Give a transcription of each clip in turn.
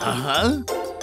Hah?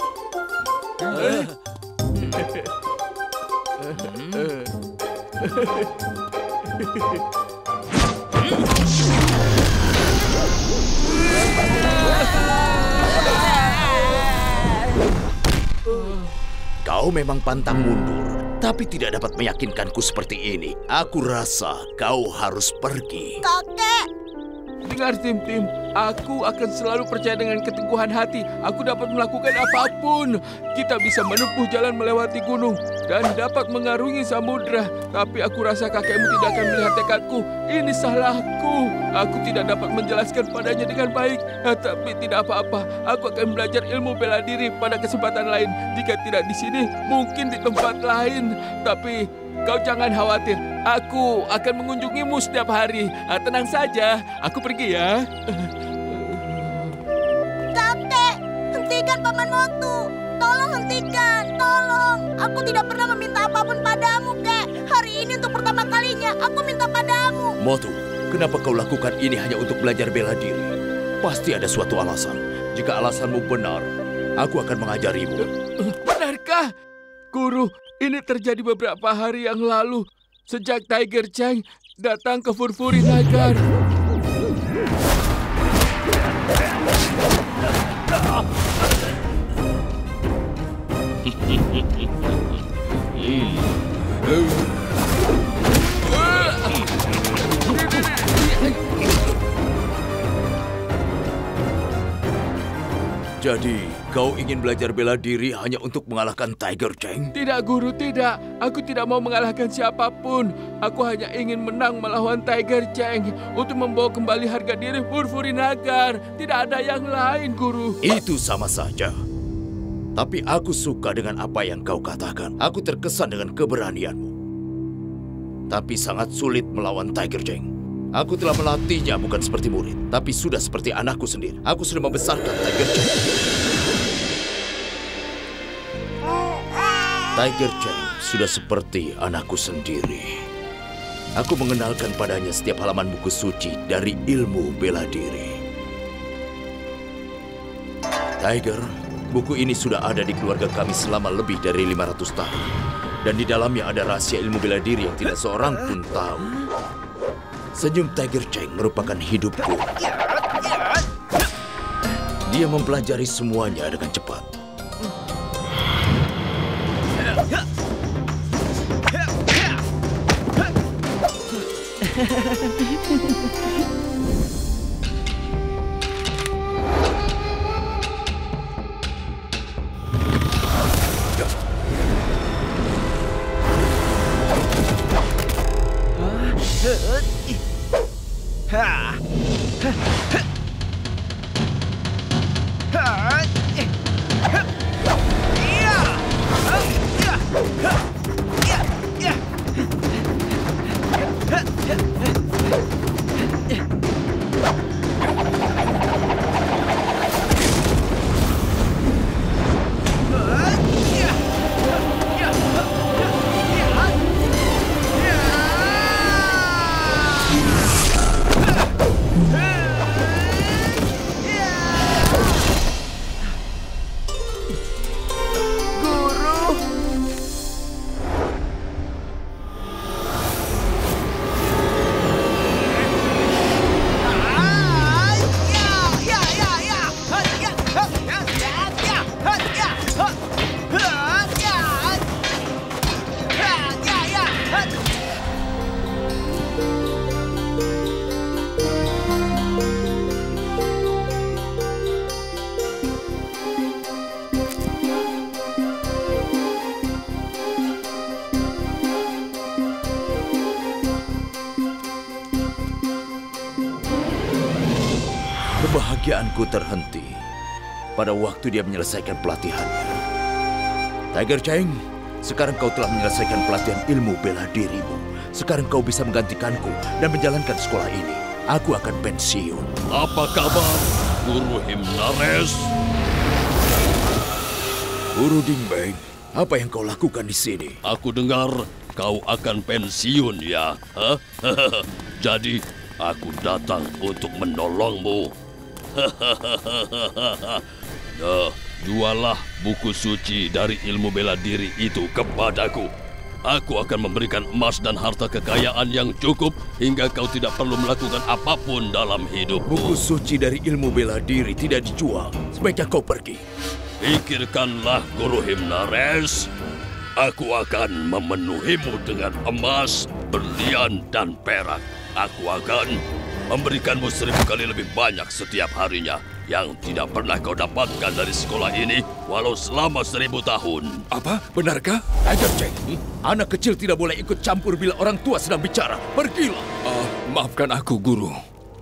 Kau memang pantang mundur, tapi tidak dapat meyakinkanku seperti ini. Aku rasa kau harus pergi. Kakek! Dengar, Tim-Tim. Aku akan selalu percaya dengan keteguhan hati. Aku dapat melakukan apapun. Kita bisa menempuh jalan melewati gunung dan dapat mengarungi samudera. Tapi aku rasa kakekmu tidak akan melihat tekadku. Ini salahku. Aku tidak dapat menjelaskan padanya dengan baik. Tapi tidak apa-apa. Aku akan belajar ilmu bela diri pada kesempatan lain. Jika tidak di sini, mungkin di tempat lain. Tapi kau jangan khawatir. Aku akan mengunjungimu setiap hari. Tenang saja. Aku pergi ya. Kakek! Hentikan Paman Motu! Tolong hentikan! Tolong! Aku tidak pernah meminta apapun padamu, Kek. Hari ini untuk pertama kalinya, aku minta padamu. Motu, kenapa kau lakukan ini hanya untuk belajar bela diri? Pasti ada suatu alasan. Jika alasanmu benar, aku akan mengajarimu. Benarkah? Guru, ini terjadi beberapa hari yang lalu. Sejak Tiger Chang datang ke Furfuri Nagar. Jadi, kau ingin belajar bela diri hanya untuk mengalahkan Tiger Chang? Tidak, Guru, tidak. Aku tidak mau mengalahkan siapapun. Aku hanya ingin menang melawan Tiger Chang untuk membawa kembali harga diri Furfuri Nagar. Tidak ada yang lain, Guru. Itu sama saja. Tapi aku suka dengan apa yang kau katakan. Aku terkesan dengan keberanianmu. Tapi sangat sulit melawan Tiger Chang. Aku telah melatihnya bukan seperti murid, tapi sudah seperti anakku sendiri. Aku sudah membesarkan Tiger Chang. Tiger Chang sudah seperti anakku sendiri. Aku mengenalkan padanya setiap halaman buku suci dari ilmu bela diri. Tiger, buku ini sudah ada di keluarga kami selama lebih dari 500 tahun. Dan di dalamnya ada rahasia ilmu bela diri yang tidak seorang pun tahu. Senyum Tiger Chang merupakan hidupku. Dia mempelajari semuanya dengan cepat. Kebahagiaanku terhenti pada waktu dia menyelesaikan pelatihannya. Tiger Chang, sekarang kau telah menyelesaikan pelatihan ilmu bela dirimu. Sekarang kau bisa menggantikanku dan menjalankan sekolah ini. Aku akan pensiun. Apa kabar, Guru Himnares? Guru Dingbeng, apa yang kau lakukan di sini? Aku dengar kau akan pensiun ya. Hah? Jadi, aku datang untuk menolongmu. Jualah buku suci dari ilmu bela diri itu kepadaku. Aku akan memberikan emas dan harta kekayaan yang cukup hingga kau tidak perlu melakukan apapun dalam hidupmu. Buku suci dari ilmu bela diri tidak dijual. Sebaiknya kau pergi. Pikirkanlah, Guru Himnares. Aku akan memenuhimu dengan emas, berlian, dan perak. Aku akan memberikanmu 1000 kali lebih banyak setiap harinya yang tidak pernah kau dapatkan dari sekolah ini walau selama 1000 tahun. Apa? Benarkah? Tiger Cheng, anak kecil tidak boleh ikut campur bila orang tua sedang bicara. Pergilah. Maafkan aku, Guru.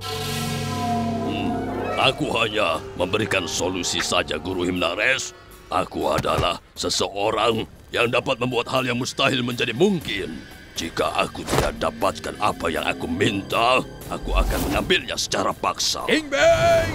Aku hanya memberikan solusi saja, Guru Himnares. Aku adalah seseorang yang dapat membuat hal yang mustahil menjadi mungkin. Jika aku tidak dapatkan apa yang aku minta, aku akan mengambilnya secara paksa. Ding Beng!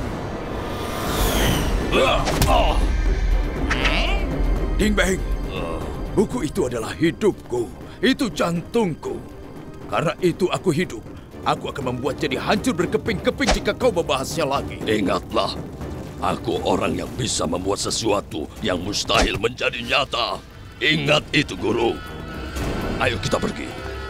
Ding Beng, buku itu adalah hidupku. Itu jantungku. Karena itu aku hidup. Aku akan membuat jadi hancur berkeping-keping jika kau membahasnya lagi. Ingatlah, aku orang yang bisa membuat sesuatu yang mustahil menjadi nyata. Ingat itu, Guru. Ayo kita pergi.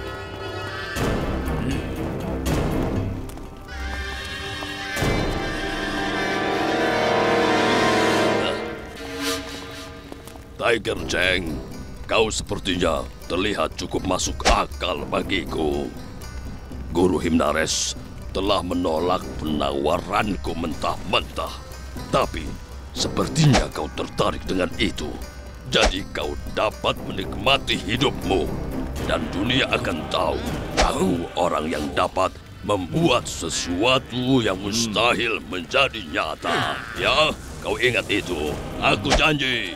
Tiger Cheng, kau sepertinya terlihat cukup masuk akal bagiku. Guru Himnares telah menolak penawaranku mentah-mentah. Tapi sepertinya kau tertarik dengan itu. Jadi kau dapat menikmati hidupmu. Dan dunia akan tahu aku orang yang dapat membuat sesuatu yang mustahil menjadi nyata. Ya, kau ingat itu. Aku janji.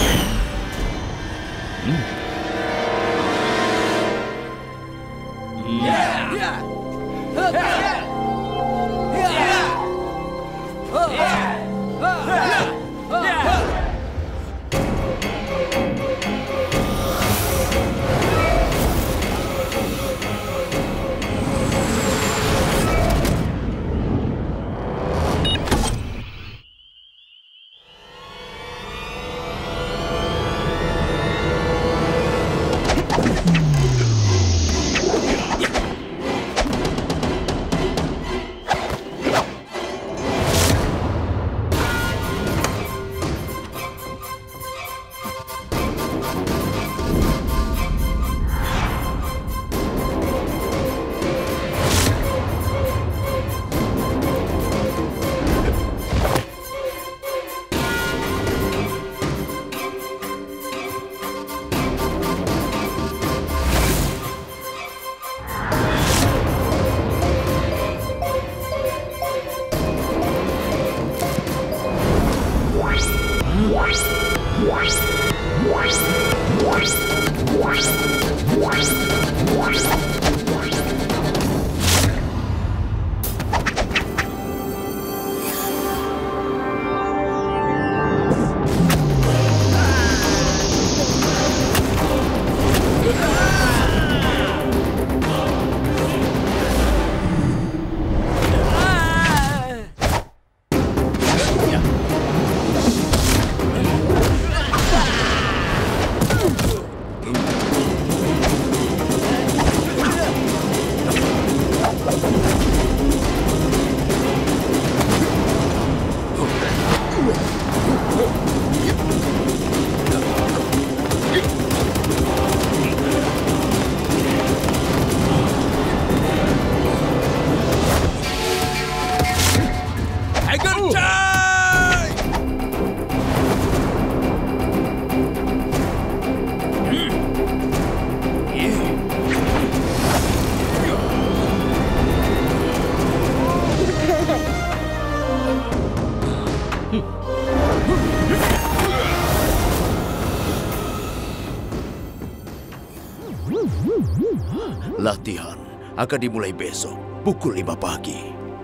Latihan akan dimulai besok, pukul 5 pagi.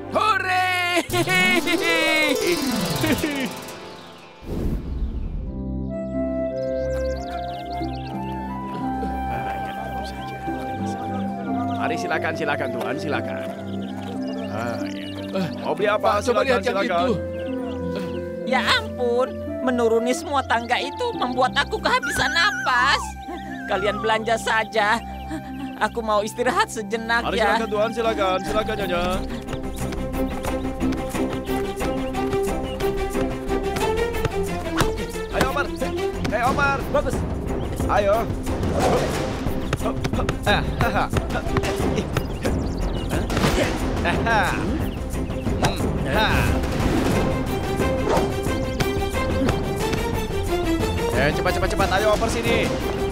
Hore! Mari silakan Tuhan, silakan. Mau beli apa? Coba lihat yang itu. Ya ampun. ampun, menuruni semua tangga itu membuat aku kehabisan napas. Kalian belanja saja. Aku mau istirahat sejenak Mari ya. silakan Tuan, silakan Nyonya. Ayo Omar, Omar. Bagus. Ayo. Cepat. Ayo Omar sini.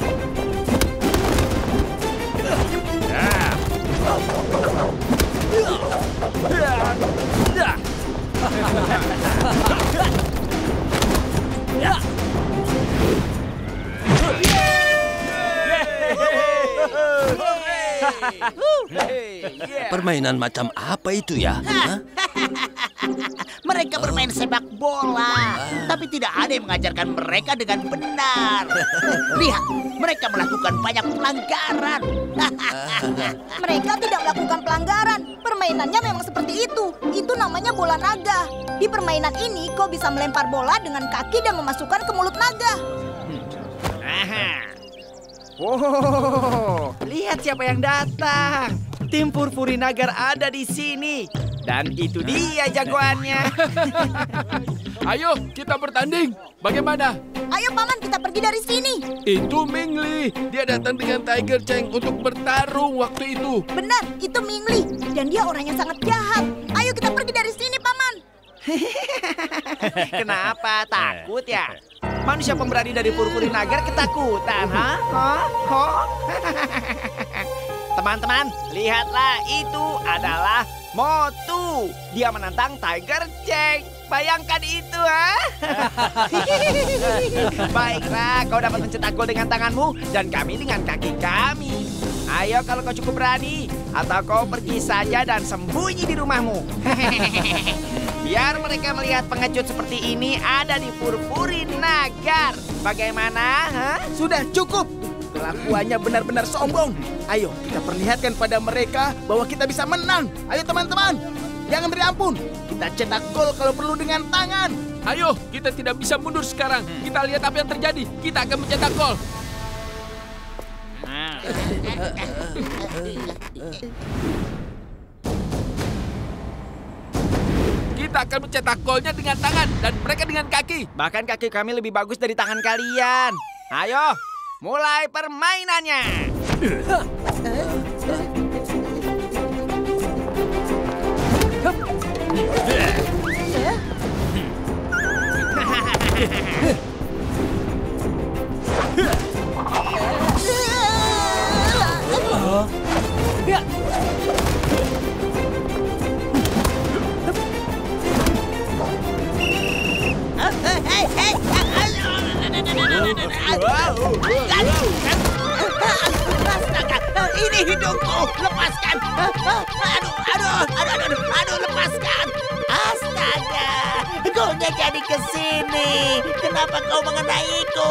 Permainan macam apa itu ya? Hah? Mereka bermain sepak bola, tapi tidak ada yang mengajarkan mereka dengan benar. Lihat, mereka melakukan banyak pelanggaran. Mereka tidak melakukan pelanggaran. Permainannya memang seperti itu. Itu namanya bola naga. Di permainan ini, kau bisa melempar bola dengan kaki dan memasukkan ke mulut naga. Oh, lihat siapa yang datang. Tim Purpuri Nagar ada di sini. Dan itu dia jagoannya. Ayo, kita bertanding. Bagaimana? Ayo paman, kita pergi dari sini. Itu Mingli. Dia datang dengan Tiger Cheng untuk bertarung waktu itu. Benar, itu Mingli. Dan dia orang yang sangat jahat. Ayo kita pergi dari sini, paman. Kenapa? Takut ya? Manusia pemberani dari Purpuri Nagar ketakutan, ha? Teman-teman, lihatlah, itu adalah Motu. Dia menantang Tiger Cheng. Bayangkan itu, ha? Baiklah, kau dapat mencetak gol dengan tanganmu dan kami dengan kaki kami. Ayo kalau kau cukup berani, atau kau pergi saja dan sembunyi di rumahmu. Biar mereka melihat pengecut seperti ini ada di Purpuri Nagar. Bagaimana? Ha? Sudah cukup. Kelakuannya benar-benar sombong. Ayo kita perlihatkan pada mereka bahwa kita bisa menang. Ayo teman-teman, jangan beri ampun. Kita cetak gol kalau perlu dengan tangan. Ayo, kita tidak bisa mundur sekarang. Kita lihat apa yang terjadi. Kita akan mencetak gol. Kita akan mencetak golnya dengan tangan dan mereka dengan kaki. Bahkan kaki kami lebih bagus dari tangan kalian. Ayo, mulai permainannya. Ini hidungku, lepaskan. Aduh, lepaskan. Astaga, golnya jadi ke sini. Kenapa kau mengenaiku?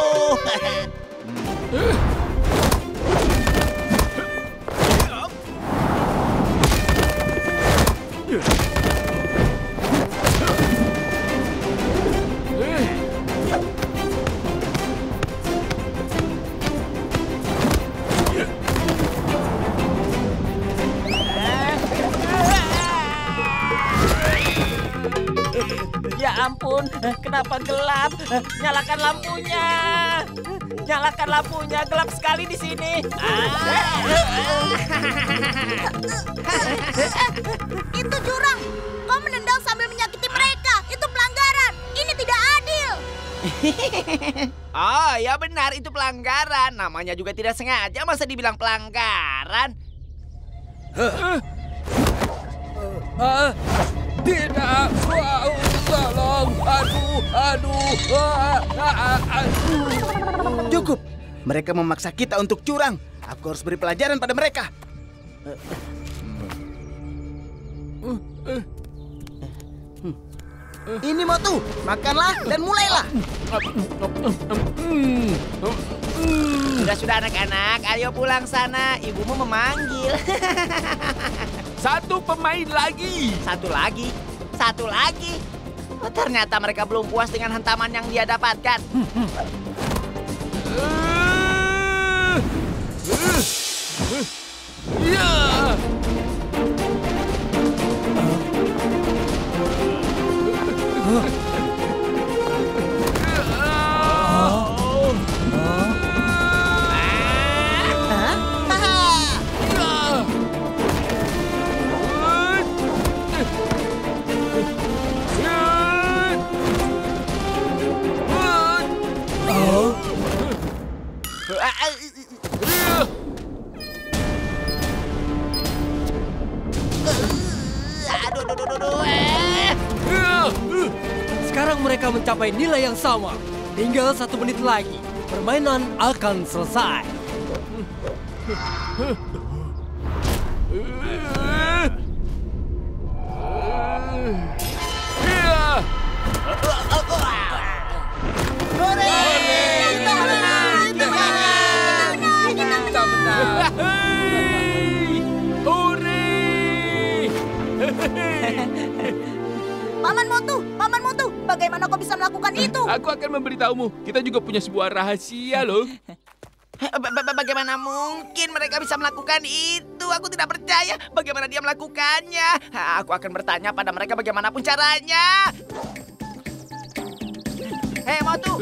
Ya ampun, kenapa gelap? Nyalakan lampunya. Nyalakan lampunya, gelap sekali di sini. Itu jurang. Kau menendang sambil menyakiti mereka. Itu pelanggaran. Ini tidak adil. Oh, ya benar, itu pelanggaran. Namanya juga tidak sengaja, masa dibilang pelanggaran? Tidak, tolong, aduh. Cukup. Mereka memaksa kita untuk curang. Aku harus beri pelajaran pada mereka. Ini Motu, makanlah dan mulailah. Sudah anak-anak, ayo pulang sana. Ibumu memanggil. Satu pemain lagi. Satu lagi. Ternyata mereka belum puas dengan hantaman yang dia dapatkan. Sekarang mereka mencapai nilai yang sama. Tinggal 1 menit lagi. Permainan akan selesai. Paman Motu, bagaimana kau bisa melakukan itu? Aku akan memberitahumu. Kita juga punya sebuah rahasia loh. Bagaimana mungkin mereka bisa melakukan itu? Aku tidak percaya bagaimana dia melakukannya. Aku akan bertanya pada mereka bagaimanapun caranya. Hei Motu!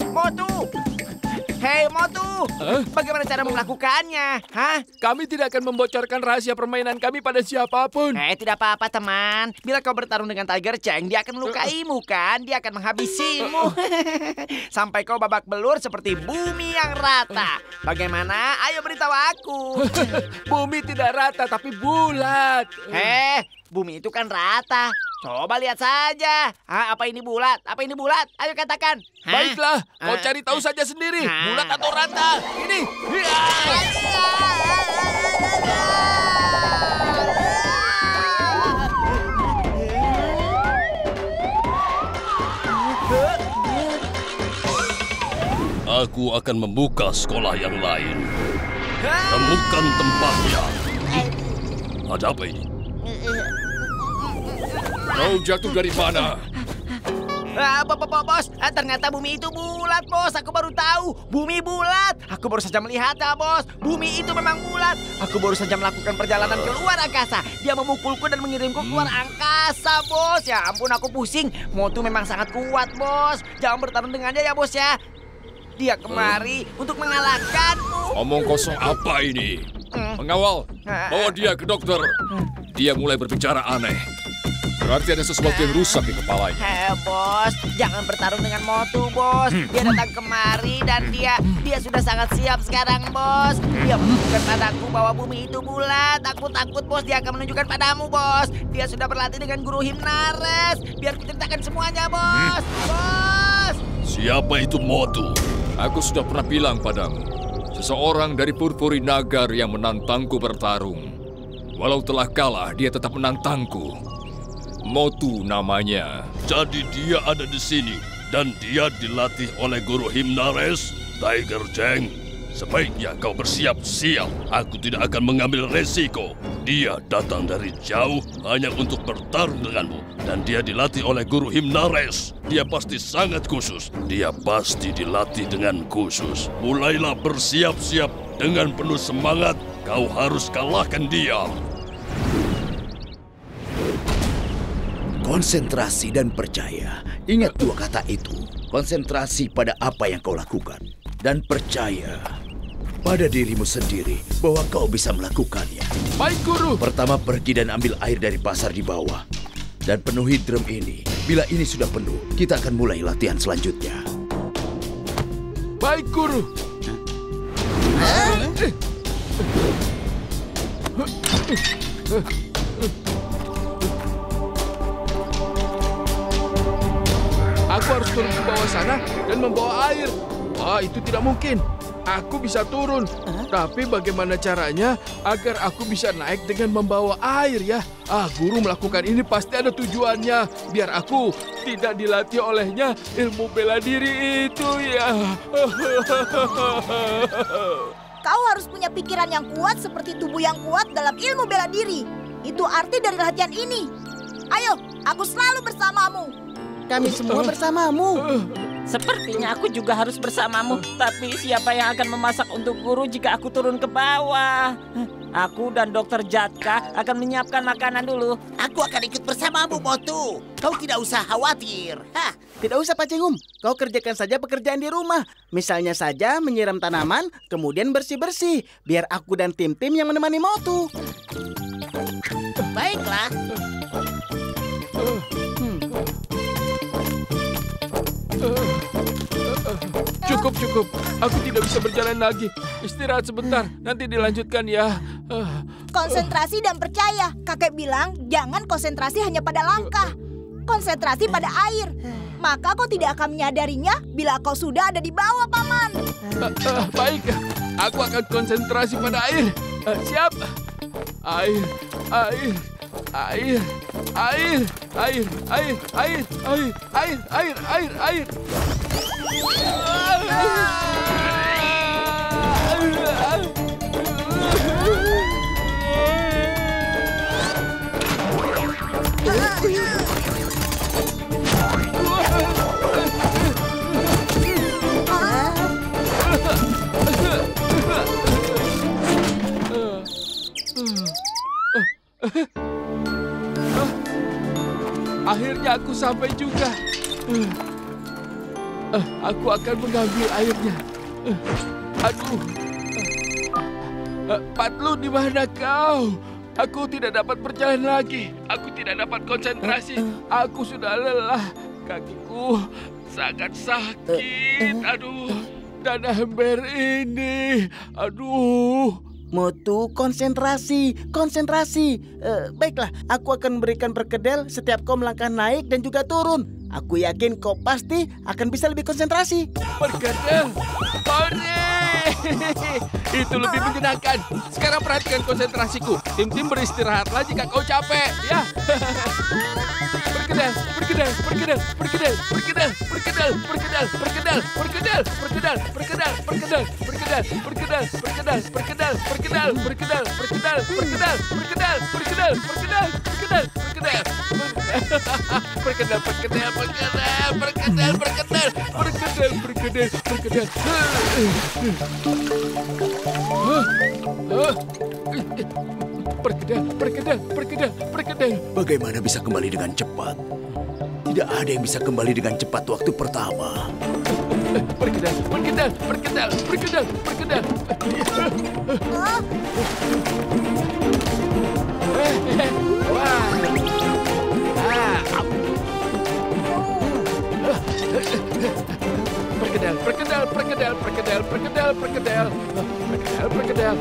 Hei Motu! Bagaimana cara melakukannya? Hah? Kami tidak akan membocorkan rahasia permainan kami pada siapapun. Tidak apa-apa teman. Bila kau bertarung dengan Tiger Cheng, dia akan melukaimu kan? Dia akan menghabisimu. Sampai kau babak belur seperti bumi yang rata. Bagaimana? Ayo beritahu aku. Bumi tidak rata tapi bulat. Bumi itu kan rata. Coba lihat saja. Apa ini bulat? Apa ini bulat? Ayo katakan. Baiklah, kau cari tahu saja sendiri. Bulat atau rata? Ini. Aku akan membuka sekolah yang lain. Temukan tempatnya. Ada apa ini? Kau jatuh dari mana? Bos, ternyata bumi itu bulat, bos. Aku baru tahu, bumi bulat. Aku baru saja melihatnya, bos. Bumi itu memang bulat. Aku baru saja melakukan perjalanan keluar angkasa. Dia memukulku dan mengirimku keluar angkasa, bos. Ya ampun, aku pusing. Motu memang sangat kuat, bos. Jangan bertarung dengannya ya, bos ya. Dia kemari untuk mengalahkanmu. Omong kosong apa ini? Pengawal, bawa dia ke dokter. Dia mulai berbicara aneh. Berarti ada sesuatu yang rusak di kepalanya. Bos, jangan bertarung dengan Motu, bos. Dia datang kemari dan dia sudah sangat siap sekarang, bos. Dia menunjukkan padaku bahwa bumi itu bulat. Aku takut, bos, dia akan menunjukkan padamu, bos. Dia sudah berlatih dengan guru Himnares. Biar kuceritakan semuanya, bos. Bos! Siapa itu Motu? Aku sudah pernah bilang padamu. Seseorang dari Purpuri Nagar yang menantangku bertarung. Walau telah kalah, dia tetap menantangku. Motu namanya. Jadi dia ada di sini dan dia dilatih oleh guru Himnares, Tiger Cheng. Sebaiknya kau bersiap-siap. Aku tidak akan mengambil resiko. Dia datang dari jauh hanya untuk bertarung denganmu. Dan dia dilatih oleh guru Himnares. Dia pasti sangat khusus. Dia pasti dilatih dengan khusus. Mulailah bersiap-siap dengan penuh semangat. Kau harus kalahkan dia. Konsentrasi dan percaya. Ingat 2 kata itu. Konsentrasi pada apa yang kau lakukan. Dan percaya pada dirimu sendiri bahwa kau bisa melakukannya. Baik, Guru. Pertama, pergi dan ambil air dari pasar di bawah. Dan penuhi drum ini. Bila ini sudah penuh, kita akan mulai latihan selanjutnya. Baik, Guru. Aku harus turun ke bawah sana dan membawa air. Itu tidak mungkin. Aku bisa turun. Tapi bagaimana caranya agar aku bisa naik dengan membawa air ya? Guru melakukan ini pasti ada tujuannya. Biar aku tidak dilatih olehnya ilmu bela diri itu ya. Kau harus punya pikiran yang kuat seperti tubuh yang kuat dalam ilmu bela diri. Itu arti dari latihan ini. Ayo, aku selalu bersamamu. Kami semua bersamamu. Sepertinya aku juga harus bersamamu. Tapi siapa yang akan memasak untuk guru jika aku turun ke bawah? Aku dan Dokter Jatka akan menyiapkan makanan dulu. Aku akan ikut bersamamu, Motu. Kau tidak usah khawatir. Hah. Tidak usah, Pak Cengum. Kau kerjakan saja pekerjaan di rumah. Misalnya saja menyiram tanaman, kemudian bersih-bersih. Biar aku dan tim-tim yang menemani Motu. Baiklah. Cukup. Aku tidak bisa berjalan lagi. Istirahat sebentar, nanti dilanjutkan ya. Konsentrasi dan percaya. Kakek bilang jangan konsentrasi hanya pada langkah. Konsentrasi pada air. Maka kau tidak akan menyadarinya bila kau sudah ada di bawah, Paman. Baik, aku akan konsentrasi pada air. Siap. Air. Akhirnya aku sampai juga. Aku akan mengambil airnya. Aduh. Patlu, di mana kau? Aku tidak dapat berjalan lagi. Aku tidak dapat konsentrasi. Aku sudah lelah. Kakiku sangat sakit. Aduh. Dan ember ini. Aduh. Motu, konsentrasi. Baiklah, aku akan memberikan perkedel setiap kau melangkah naik dan juga turun. Aku yakin kau pasti akan bisa lebih konsentrasi. Perkedel? Itu lebih menyenangkan. Sekarang perhatikan konsentrasiku. Tim-tim beristirahat lagi jika kau capek. Ya. Perkedel. Bagaimana bisa kembali dengan cepat? Tidak ada yang bisa kembali dengan cepat waktu pertama. Perkedel. Perkedel.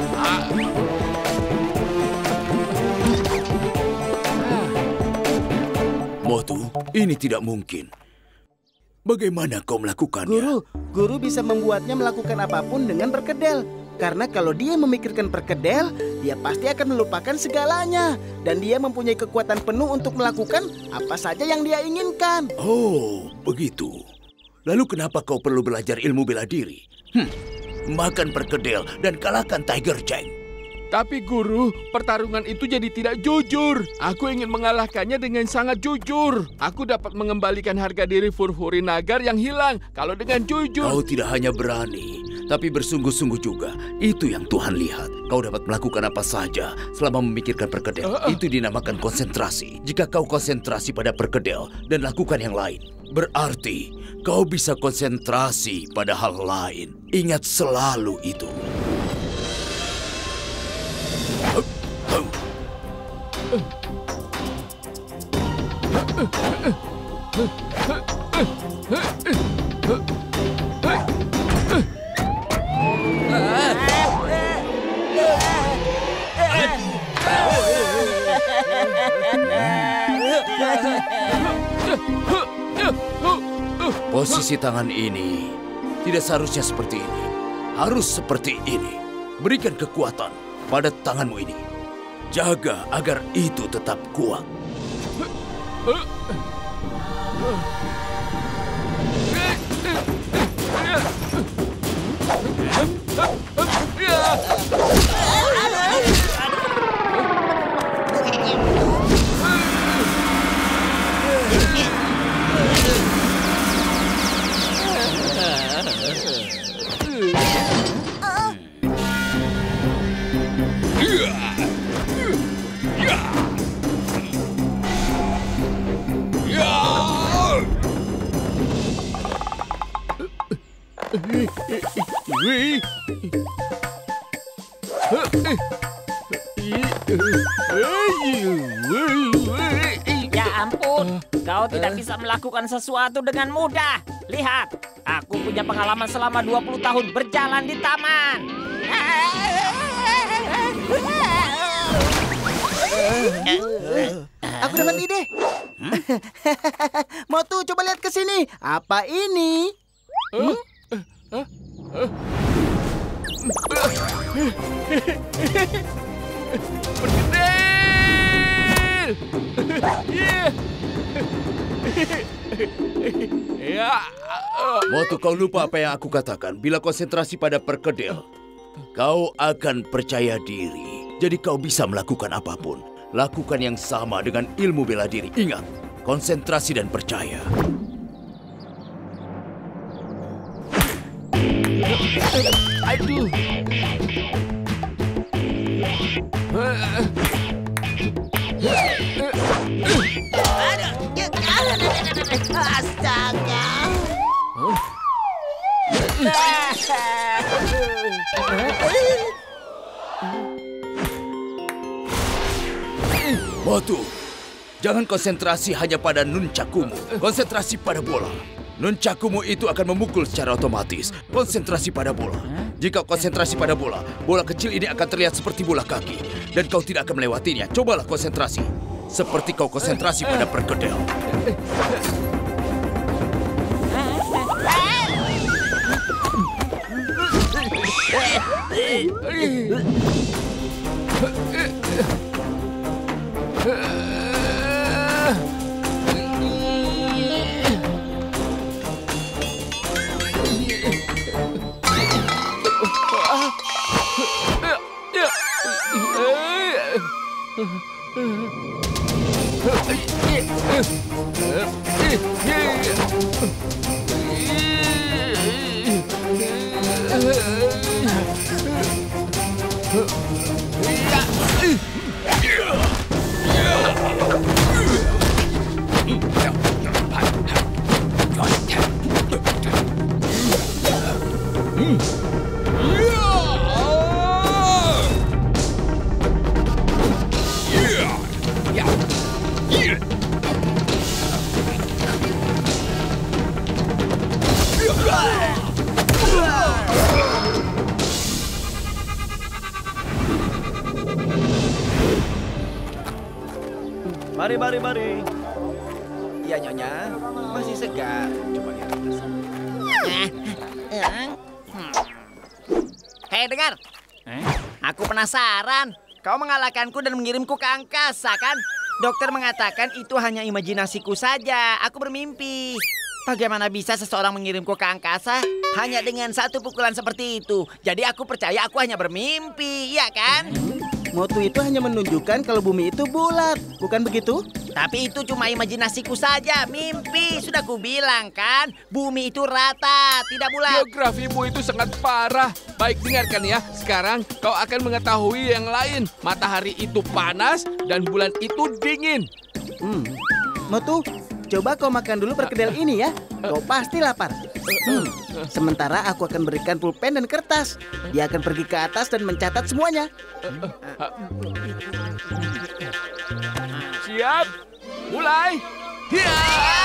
Motu, ini tidak mungkin. Bagaimana kau melakukannya? Guru bisa membuatnya melakukan apapun dengan perkedel. Karena kalau dia memikirkan perkedel, dia pasti akan melupakan segalanya. Dan dia mempunyai kekuatan penuh untuk melakukan apa saja yang dia inginkan. Oh, begitu. Lalu kenapa kau perlu belajar ilmu bela diri? Makan perkedel dan kalahkan Tiger Cheng. Tapi guru, pertarungan itu jadi tidak jujur. Aku ingin mengalahkannya dengan sangat jujur. Aku dapat mengembalikan harga diri Furfuri Nagar yang hilang kalau dengan jujur. Kau tidak hanya berani, tapi bersungguh-sungguh juga. Itu yang Tuhan lihat. Kau dapat melakukan apa saja selama memikirkan perkedel. Itu dinamakan konsentrasi. Jika kau konsentrasi pada perkedel dan lakukan yang lain, berarti kau bisa konsentrasi pada hal lain. Ingat selalu itu. Posisi tangan ini tidak seharusnya seperti ini. Harus seperti ini. Berikan kekuatan pada tanganmu ini. Jaga agar itu tetap kuat. Ya ampun, kau tidak bisa melakukan sesuatu dengan mudah. Lihat, aku punya pengalaman selama 20 tahun berjalan di taman. Aku dapat ide. Motu, coba lihat ke sini. Apa ini? Motu, kau lupa apa yang aku katakan. Bila konsentrasi pada perkedel, kau akan percaya diri. Jadi kau bisa melakukan apapun. Lakukan yang sama dengan ilmu bela diri. Ingat, konsentrasi dan percaya. Aduh. Astaga. Motu, jangan konsentrasi hanya pada nuncakumu. Konsentrasi pada bola. Nuncakumu itu akan memukul secara otomatis. Konsentrasi pada bola. Jika konsentrasi pada bola, bola kecil ini akan terlihat seperti bola kaki. Dan kau tidak akan melewatinya. Cobalah konsentrasi. Seperti kau konsentrasi pada perkedel. Mari. Iya, Nyonya. Masih segar. Coba lihat. Hei, dengar. Aku penasaran. Kau mengalahkanku dan mengirimku ke angkasa, kan? Dokter mengatakan itu hanya imajinasiku saja. Aku bermimpi. Bagaimana bisa seseorang mengirimku ke angkasa hanya dengan satu pukulan seperti itu? Jadi aku percaya aku hanya bermimpi, iya kan? Motu itu hanya menunjukkan kalau bumi itu bulat, bukan begitu? Tapi itu cuma imajinasiku saja, mimpi. Sudah kubilang kan, bumi itu rata, tidak bulat. Geografimu itu sangat parah. Baik, dengarkan ya. Sekarang kau akan mengetahui yang lain. Matahari itu panas dan bulan itu dingin. Motu, coba kau makan dulu perkedel ini ya. Kau pasti lapar. Sementara aku akan berikan pulpen dan kertas. Dia akan pergi ke atas dan mencatat semuanya. Siap, mulai. Ya.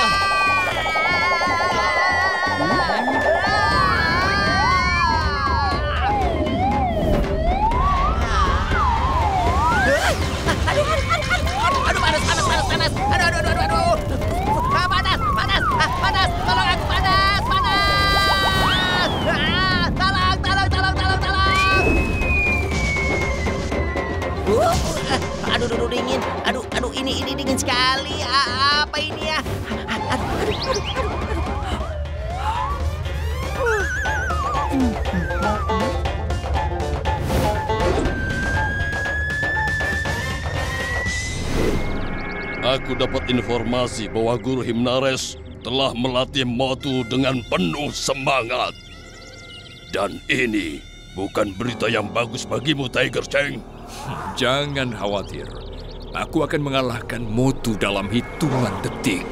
Panas, tolong aku, panas. Tolong. Aduh, dingin. Aduh, ini dingin sekali. Apa ini ya? Aku dapat informasi bahwa Guru Himnares telah melatih Motu dengan penuh semangat. Dan ini bukan berita yang bagus bagimu, Tiger Cheng. Jangan khawatir. Aku akan mengalahkan Motu dalam hitungan detik.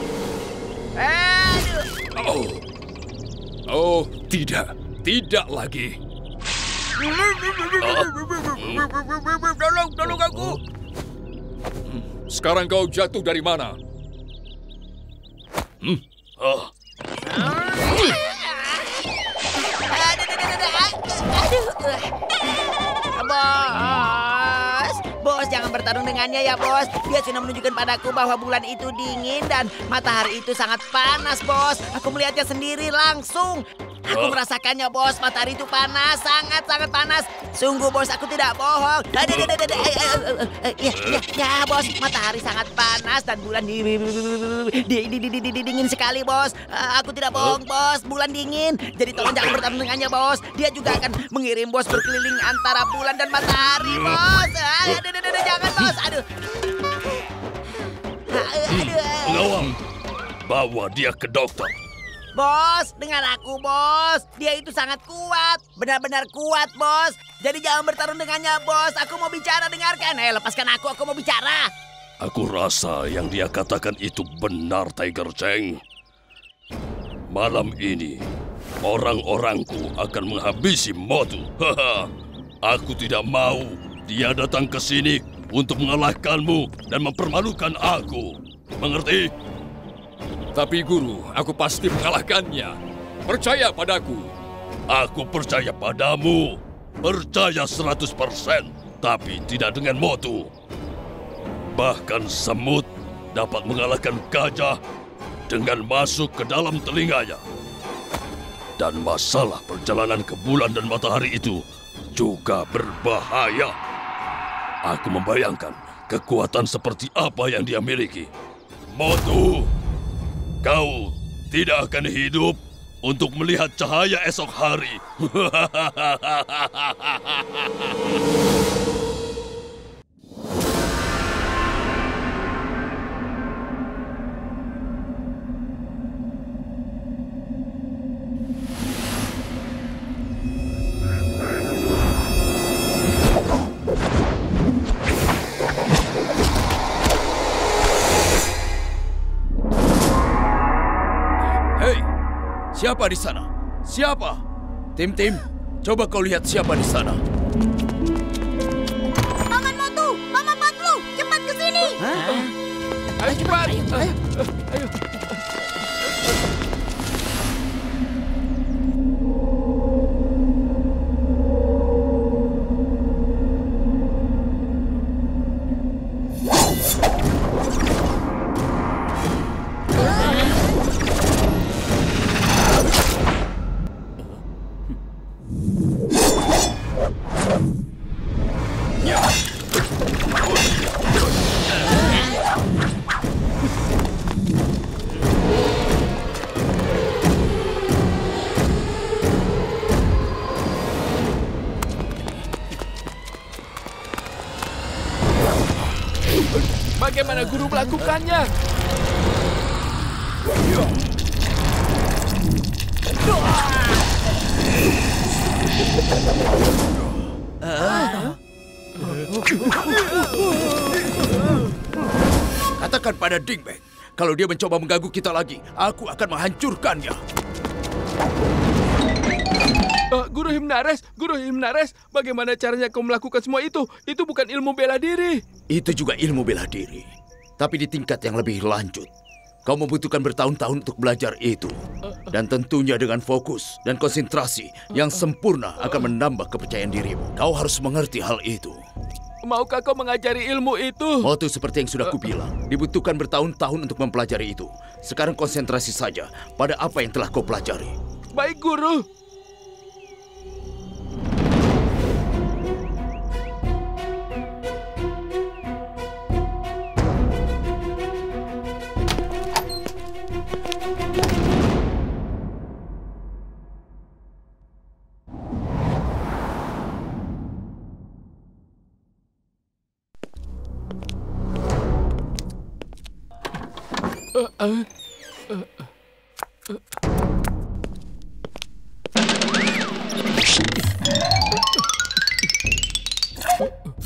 Oh, tidak. Tidak lagi. Tolong aku. Sekarang kau jatuh dari mana? Bos, jangan bertarung dengannya ya, bos. Dia sudah menunjukkan padaku bahwa bulan itu dingin dan matahari itu sangat panas, bos. Aku melihatnya sendiri langsung. Aku merasakannya, bos. Matahari itu panas, sangat-sangat panas. Sungguh, bos, aku tidak bohong. Ya, bos, matahari sangat panas dan bulan dingin sekali, bos. Aku tidak bohong, bos. Bulan dingin. Jadi tolong jangan bertarung dengannya, bos. Dia juga akan mengirim bos berkeliling antara bulan dan matahari, bos. Jangan, bos. Aduh. Lawang, bawa dia ke dokter. Bos, dengar aku, bos. Dia itu sangat kuat. Benar-benar kuat, bos. Jadi jangan bertarung dengannya, bos. Aku mau bicara, dengarkan. Lepaskan aku mau bicara. Aku rasa yang dia katakan itu benar, Tiger Cheng. Malam ini, orang-orangku akan menghabisi Motu. Aku tidak mau dia datang ke sini untuk mengalahkanmu dan mempermalukan aku. Mengerti? Tapi Guru, aku pasti mengalahkannya. Percaya padaku. Aku percaya padamu. Percaya 100%. Tapi tidak dengan Motu. Bahkan semut dapat mengalahkan gajah dengan masuk ke dalam telinganya. Dan masalah perjalanan ke bulan dan matahari itu juga berbahaya. Aku membayangkan kekuatan seperti apa yang dia miliki. Motu, kau tidak akan hidup untuk melihat cahaya esok hari. Siapa di sana? Siapa? Tim, coba kau lihat siapa di sana. Paman Motu, Mama Patlu, cepat ke sini. Ayo cepat. Ayo. Bagaimana Guru melakukannya? Katakan pada Dingbang, kalau dia mencoba mengganggu kita lagi, aku akan menghancurkannya. Guru Himnares, bagaimana caranya kau melakukan semua itu? Itu bukan ilmu bela diri. Itu juga ilmu bela diri, tapi di tingkat yang lebih lanjut. Kau membutuhkan bertahun-tahun untuk belajar itu. Dan tentunya dengan fokus dan konsentrasi yang sempurna akan menambah kepercayaan dirimu. Kau harus mengerti hal itu. Maukah kau mengajari ilmu itu? Motu seperti yang sudah kubilang, dibutuhkan bertahun-tahun untuk mempelajari itu. Sekarang konsentrasi saja pada apa yang telah kau pelajari. Baik, Guru.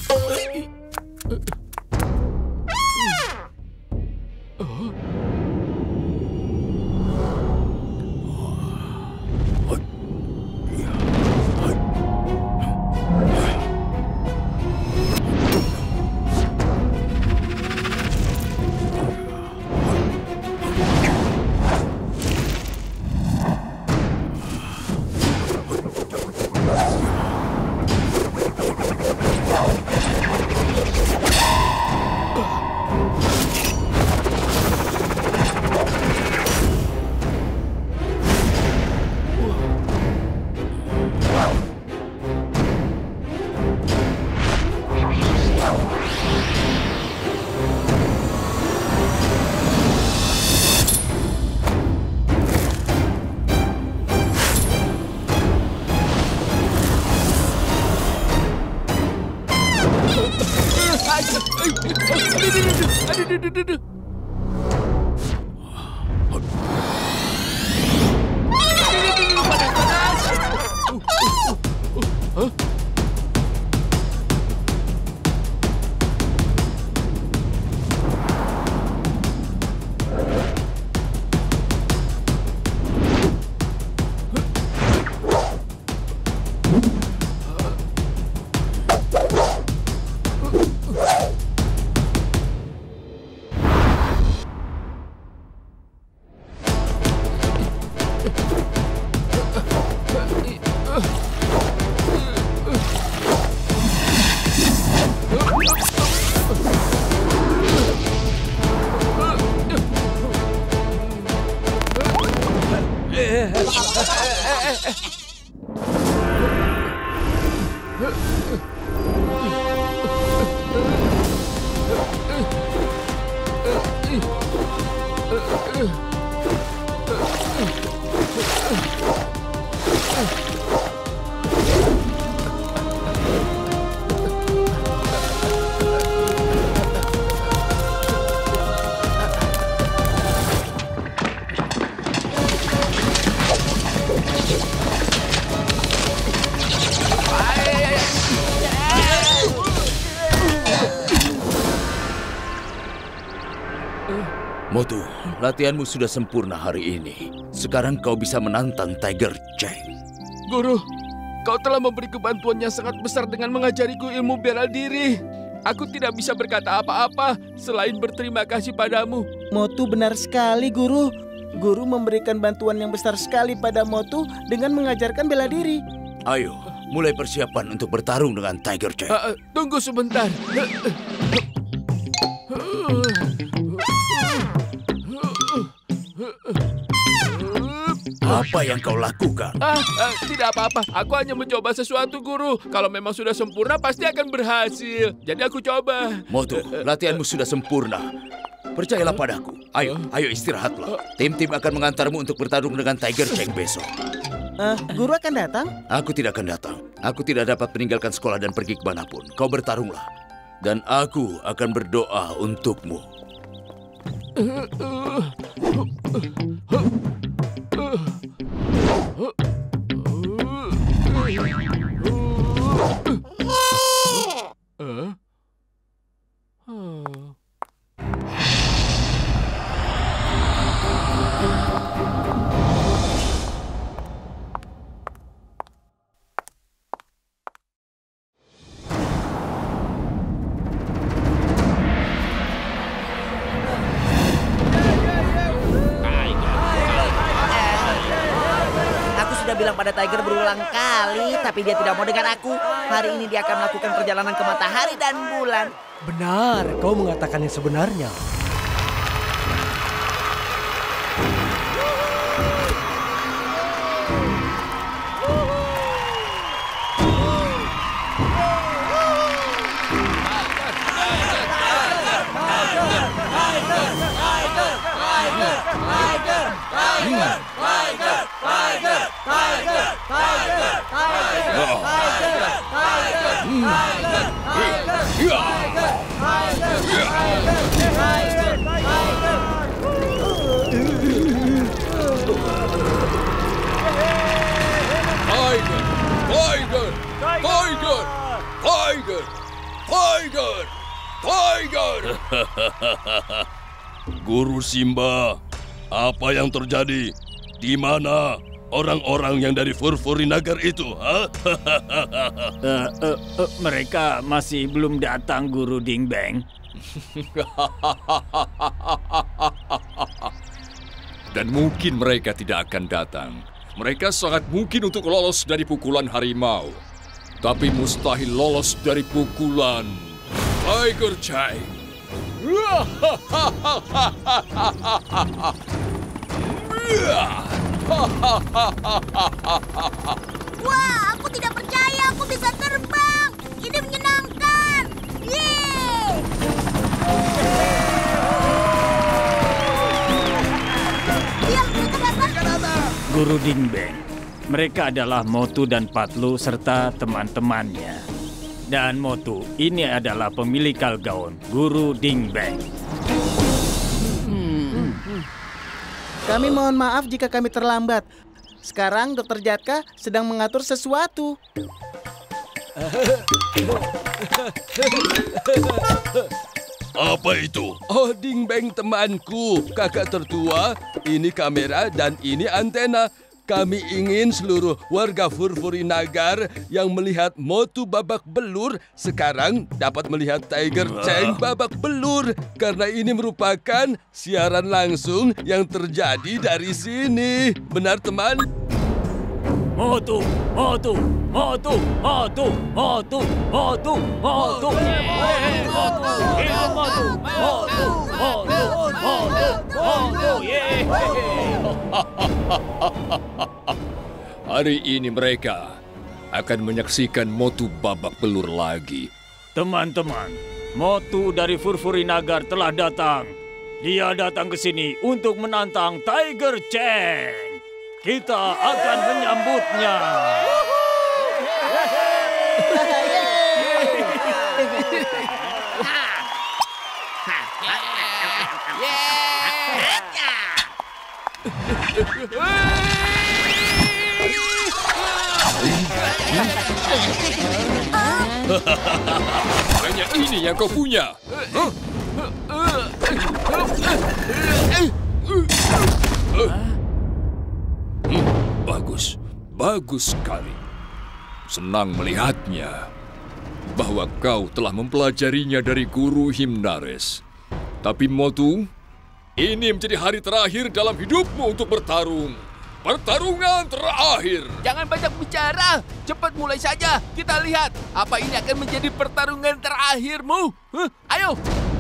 Motu, latihanmu sudah sempurna hari ini. Sekarang kau bisa menantang Tiger Cheng. Guru, kau telah memberi kebantuan yang sangat besar dengan mengajariku ilmu bela diri. Aku tidak bisa berkata apa-apa selain berterima kasih padamu. Motu benar sekali, Guru. Guru memberikan bantuan yang besar sekali pada Motu dengan mengajarkan bela diri. Ayo, mulai persiapan untuk bertarung dengan Tiger Cheng. Tunggu sebentar. Apa yang kau lakukan? Tidak apa-apa. Aku hanya mencoba sesuatu, Guru. Kalau memang sudah sempurna, pasti akan berhasil. Jadi aku coba. Motu, latihanmu sudah sempurna. Percayalah padaku. Ayo istirahatlah. Tim-tim akan mengantarmu untuk bertarung dengan Tiger Cheng besok. Guru akan datang? Aku tidak akan datang. Aku tidak dapat meninggalkan sekolah dan pergi kemanapun. Kau bertarunglah. Dan aku akan berdoa untukmu. Bilang pada Tiger berulang kali, tapi dia tidak mau dengar aku. Hari ini dia akan melakukan perjalanan ke matahari dan bulan. Benar, kau mengatakan yang sebenarnya. Tiger! Tiger! Guru Simba, apa yang terjadi? Di mana orang-orang yang dari Furfurinagar itu? Mereka masih belum datang, Guru Dingbeng. Dan mungkin mereka tidak akan datang. Mereka sangat mungkin untuk lolos dari pukulan harimau. Tapi mustahil lolos dari pukulan Tiger Cheng. Wah, aku tidak percaya aku bisa terbang. Ini menyenangkan. Yeay! Iya, mereka datang. Guru Dingbeng, mereka adalah Motu dan Patlu serta teman-temannya. Dan Motu, ini adalah pemilik Kalgaon, Guru Dingbeng. Kami mohon maaf jika kami terlambat. Sekarang Dr. Jatka sedang mengatur sesuatu. Apa itu? Oh, Dingbeng temanku, kakak tertua, ini kamera dan ini antena. Kami ingin seluruh warga Furfurinagar yang melihat Motu babak belur sekarang dapat melihat Tiger Cheng babak belur. Karena ini merupakan siaran langsung yang terjadi dari sini. Benar, teman? Motu, Motu, Motu, Motu, Motu, Motu, Motu, Motu, Hari ini mereka akan menyaksikan Motu babak belur lagi. Teman-teman, Motu dari Furfurinagar telah datang. Dia datang ke sini untuk menantang Tiger Cheng. Kita akan menyambutnya. Hanya ini yang kau punya. Bagus, bagus sekali. Senang melihatnya bahwa kau telah mempelajarinya dari Guru Himnares. Tapi Motu, ini menjadi hari terakhir dalam hidupmu untuk bertarung. Pertarungan terakhir. Jangan banyak bicara. Cepat mulai saja. Kita lihat apa ini akan menjadi pertarungan terakhirmu. Ayo.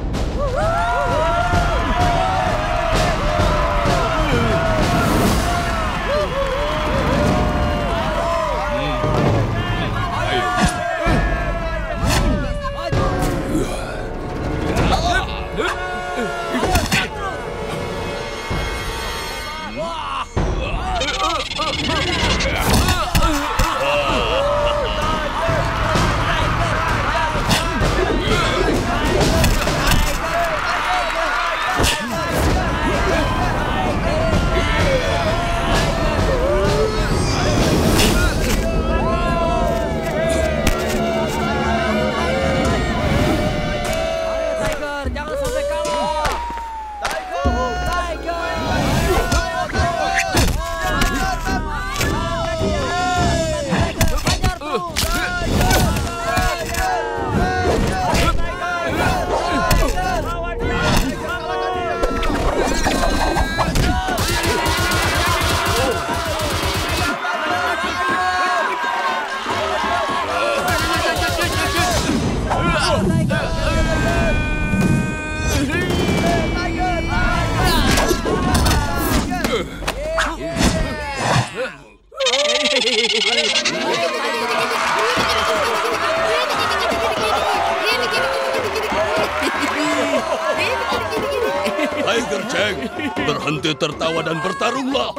Tiger Cheng, berhenti tertawa dan bertarunglah.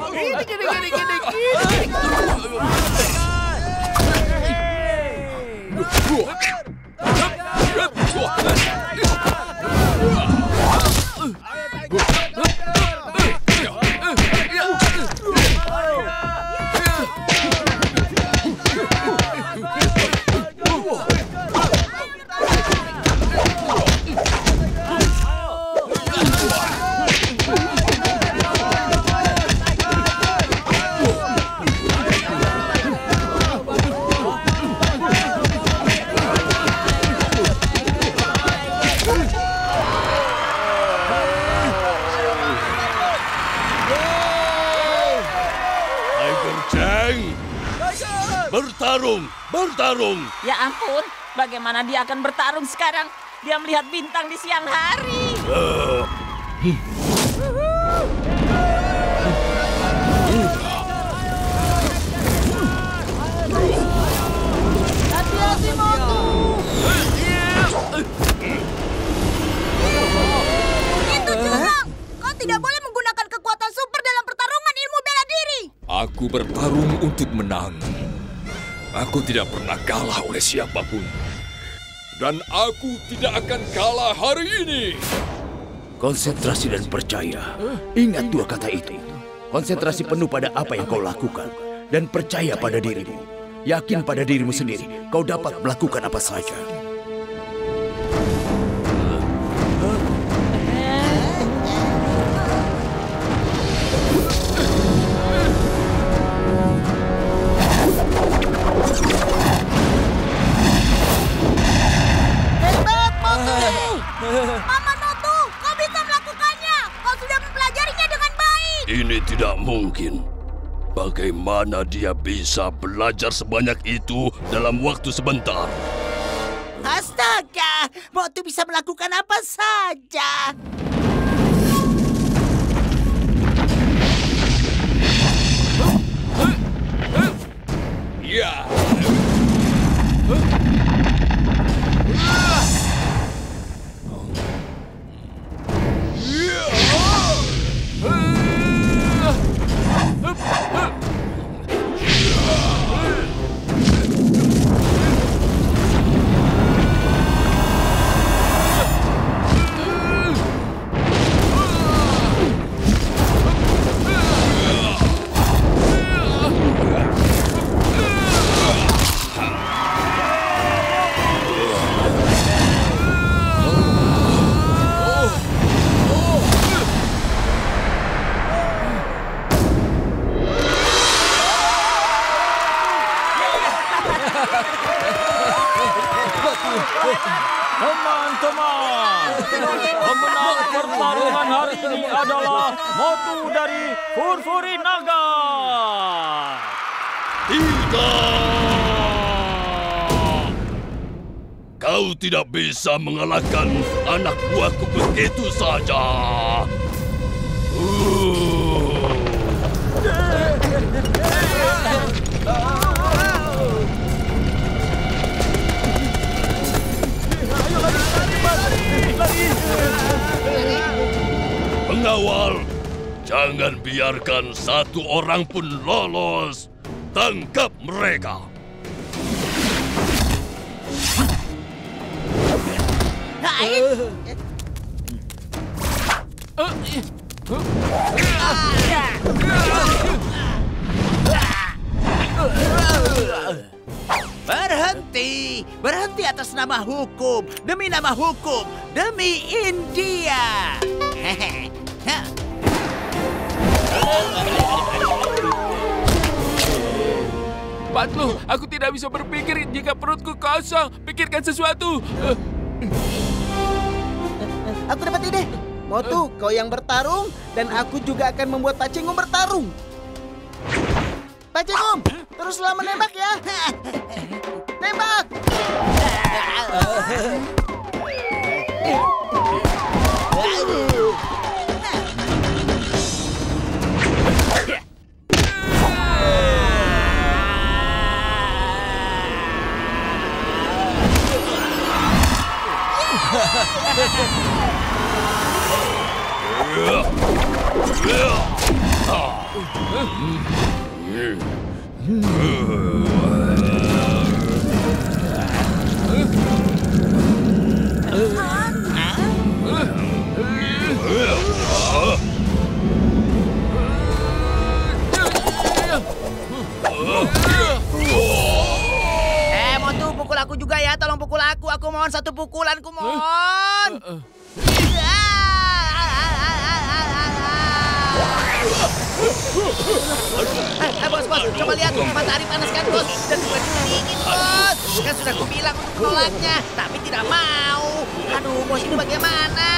Bertarung! Ya ampun, bagaimana dia akan bertarung sekarang? Dia melihat bintang di siang hari. Hati-hati, Motu. Itu curang. Kau tidak boleh menggunakan kekuatan super dalam pertarungan ilmu bela diri. Aku bertarung untuk menang. Aku tidak pernah kalah oleh siapapun. Dan aku tidak akan kalah hari ini. Konsentrasi dan percaya. Ingat dua kata itu. Konsentrasi penuh pada apa yang kau lakukan. Dan percaya pada dirimu. Yakin pada dirimu sendiri. Kau dapat melakukan apa saja. Paman Motu, kau bisa melakukannya. Kau sudah mempelajarinya dengan baik. Ini tidak mungkin. Bagaimana dia bisa belajar sebanyak itu dalam waktu sebentar? Astaga, Motu bisa melakukan apa saja. Ya. Teman-teman, pemenang pertarungan hari ini adalah Motu dari Furfuri Naga. Tidak! Kau tidak bisa mengalahkan anak buahku begitu saja. Pengawal, jangan biarkan satu orang pun lolos. Tangkap mereka. Berhenti! Berhenti atas nama hukum! Demi nama hukum! Demi India! Patlu, aku tidak bisa berpikir jika perutku kosong. Pikirkan sesuatu. Aku dapat ide. Motu, kau yang bertarung, dan aku juga akan membuat Pak Cingum bertarung. Pak Cingum, teruslah menembak ya. Tembak! Motu, pukul aku juga ya. Tolong pukul aku. Aku mohon satu pukulan, ku mohon. Bos, coba lihat matahari panas kan, bos, dan bukan dingin, bos. Kan sudah kubilang untuk menolaknya, tapi tidak mau. Aduh, bos, ini bagaimana?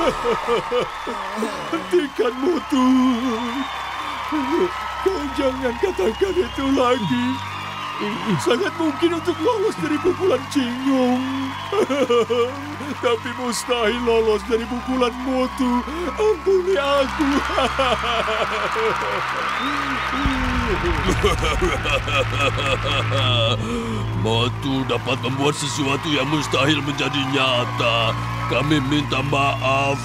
Hentikan Motu. Kau jangan katakan itu lagi. Sangat mungkin untuk lolos dari pukulan Cingong. Tapi mustahil lolos dari pukulan Motu. Ampuni aku. Motu dapat membuat sesuatu yang mustahil menjadi nyata. Kami minta maaf.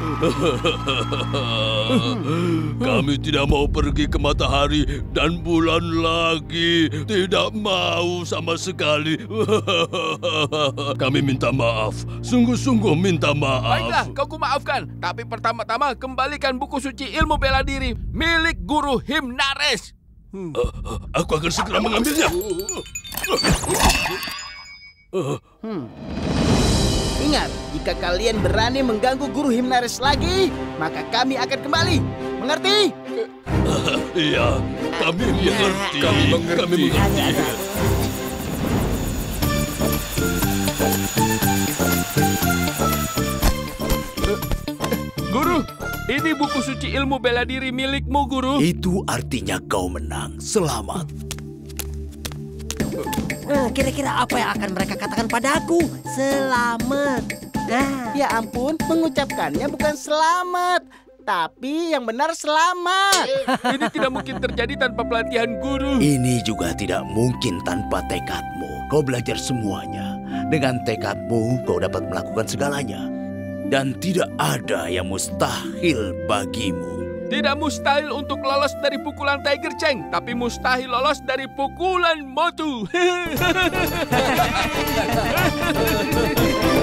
Kami tidak mau pergi ke matahari dan bulan lagi. Tidak mau sama sekali. Kami minta maaf. Sungguh-sungguh minta maaf. Baiklah, kau kumaafkan. Tapi pertama-tama kembalikan buku suci ilmu bela diri milik Guru Himnares. Aku akan segera mengambilnya. Ingat, jika kalian berani mengganggu Guru Himnares lagi, maka kami akan kembali. Mengerti? Iya, kami mengerti. Kami mengerti. Guru, ini buku suci ilmu bela diri milikmu, Guru. Itu artinya kau menang. Selamat. Kira-kira apa yang akan mereka katakan padaku? Selamat. Ya ampun, mengucapkannya bukan selamat, tapi yang benar selamat. Ini tidak mungkin terjadi tanpa pelatihan Guru. Ini juga tidak mungkin tanpa tekadmu. Kau belajar semuanya. Dengan tekadmu, kau dapat melakukan segalanya. Dan tidak ada yang mustahil bagimu. Tidak mustahil untuk lolos dari pukulan Tiger Cheng, tapi mustahil lolos dari pukulan Motu.